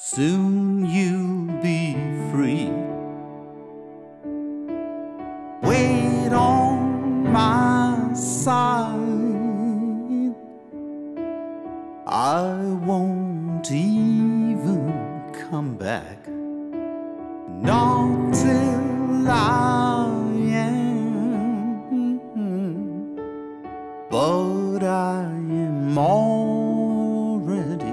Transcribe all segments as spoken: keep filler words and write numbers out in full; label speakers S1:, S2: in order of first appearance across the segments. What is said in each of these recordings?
S1: soon you'll be free. Wait on my side, I won't even come back, not till I am, but I am already.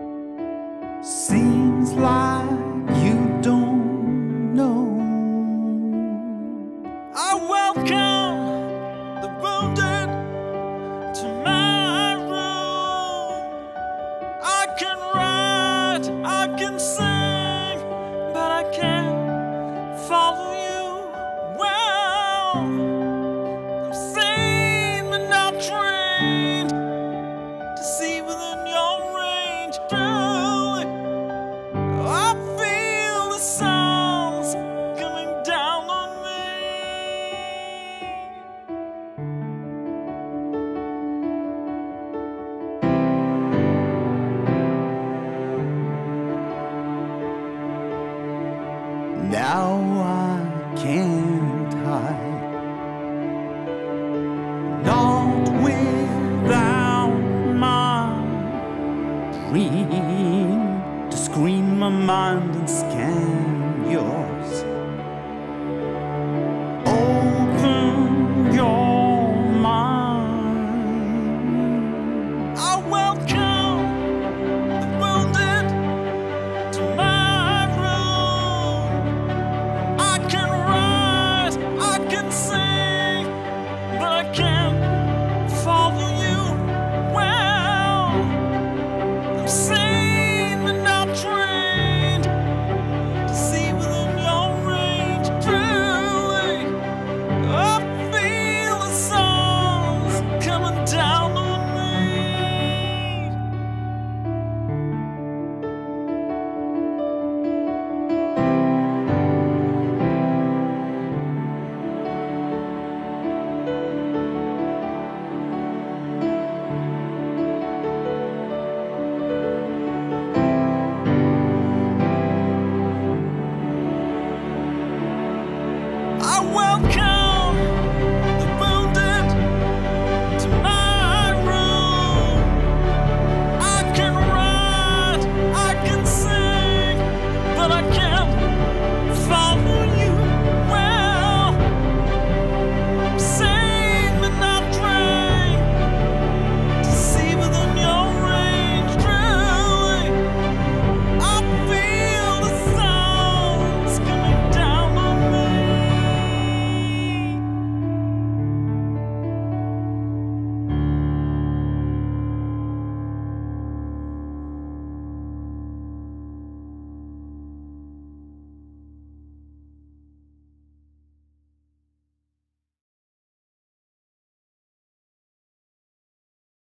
S1: Seems like you don't know.
S2: I welcome the wounded to my room. I can write, I can sing, but I can't follow you well. I'm sane but not trained to see within your range. Truly, I feel the sounds coming down on me.
S1: Now I can't hide, not without my dream to screen my mind and scan yours. Open your mind.
S2: I welcome